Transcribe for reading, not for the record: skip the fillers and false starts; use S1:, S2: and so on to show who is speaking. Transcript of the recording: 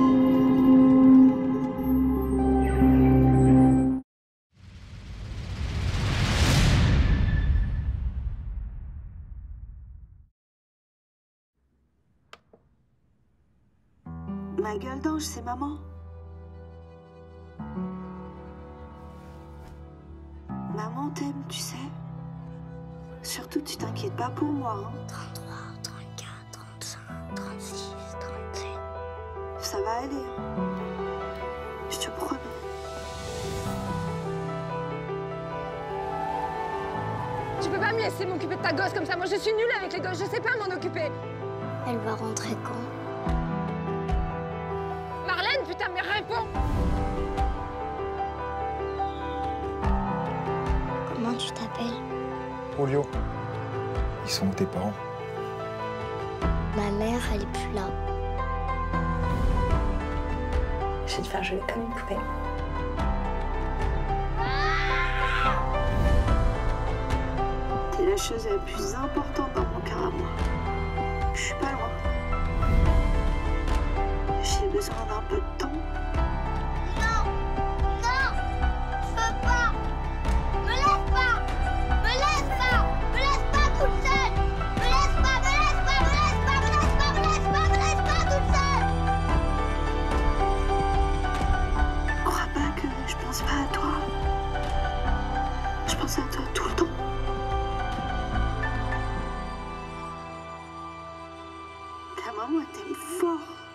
S1: Ma gueule d'ange, c'est maman. Maman t'aime, tu sais. Surtout, tu t'inquiètes pas pour moi, hein.
S2: 33, 34, 35, 36, 37...
S1: Ça va aller, hein. Je te promets.
S3: Tu peux pas me laisser m'occuper de ta gosse comme ça. Moi, je suis nulle avec les gosses. Je sais pas m'en occuper.
S2: Elle va rentrer quand?
S3: Marlène, putain, mais réponds!
S2: Comment tu t'appelles?
S4: Julio, ils sont où tes parents?
S2: Ma mère, elle est plus là.
S1: Je vais te faire jouer comme une poupée. T'es la chose la plus importante dans mon cœur à moi. Je suis pas loin. J'ai besoin d'un peu de temps.
S2: Non! Non! Je peux pas! Me laisse pas! Me laisse pas! Me laisse pas toute seule! Me laisse pas! Me laisse pas! Me laisse pas! Me laisse pas! Me laisse pas! Me laisse pas toute seule!
S1: Crois pas que je pense pas à toi. Je pense à toi tout le temps. Ta maman, elle t'aime fort.